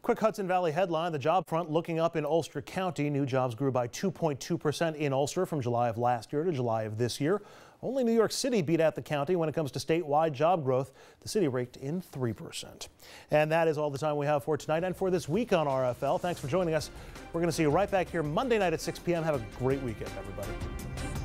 Quick Hudson Valley headline, the job front looking up in Ulster County. New jobs grew by 2.2% in Ulster from July of last year to July of this year. Only New York City beat out the county when it comes to statewide job growth. The city raked in 3%. And that is all the time we have for tonight and for this week on RFL. Thanks for joining us. We're going to see you right back here Monday night at 6 p.m. Have a great weekend, everybody.